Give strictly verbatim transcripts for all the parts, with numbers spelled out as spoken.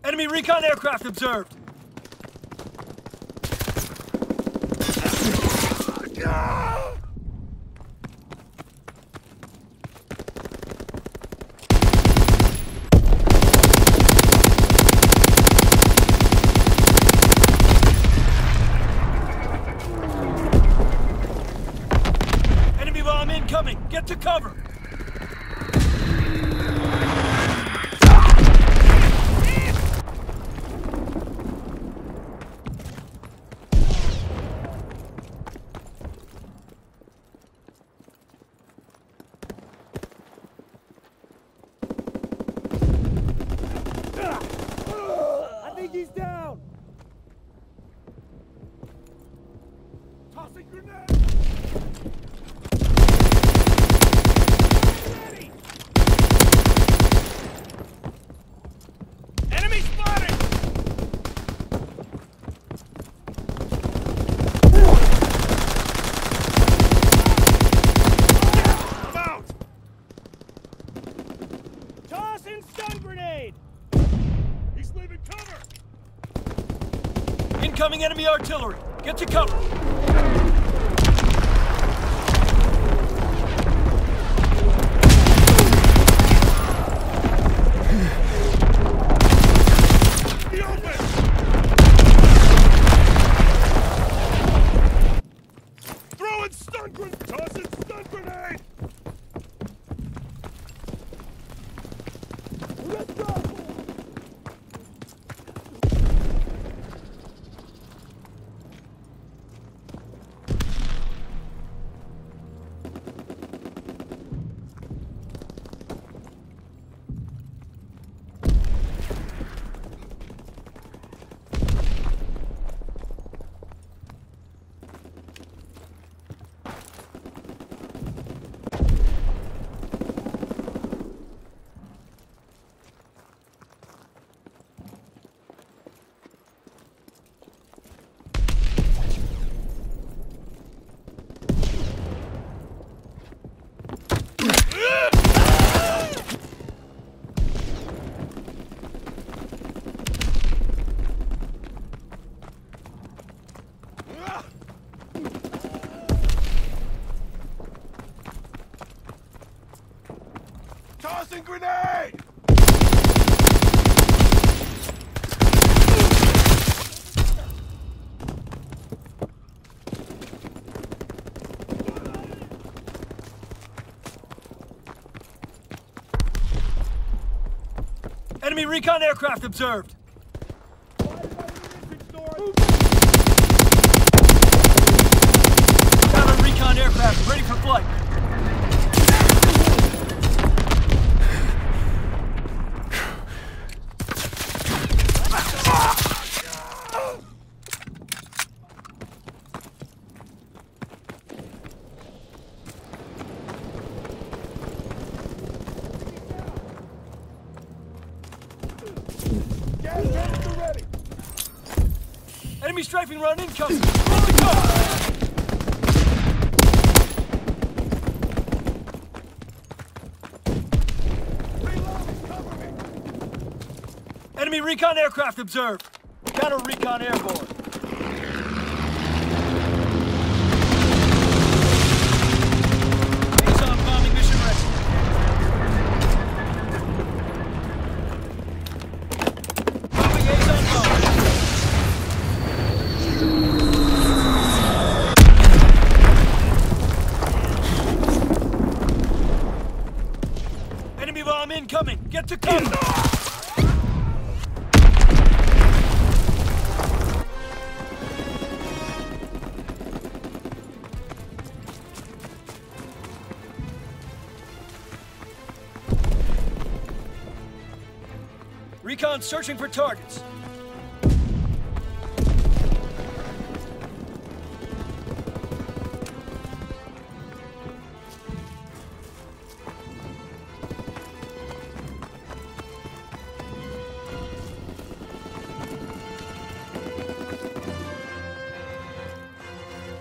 Enemy recon aircraft observed. Enemy bomb incoming. Get to cover. He's down! Tossing grenade! Ready! Enemy spotted! Out! Tossing stun grenade! He's leaving cover! Incoming enemy artillery! Get to cover! The open! Throwing stun grenade! Tossing stun grenade! Let's go! Tossing grenade! Enemy recon aircraft observed. Counter recon aircraft ready for flight. Ready. Enemy strafing run incoming. Get to cover. Enemy recon aircraft observed. Counter recon airborne. Liaison bombing mission ready. Bombing liaison bomb. Enemy bomb incoming. Get to cover. Recon searching for targets.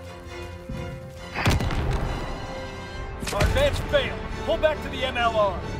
Our advance failed. Pull back to the M L R.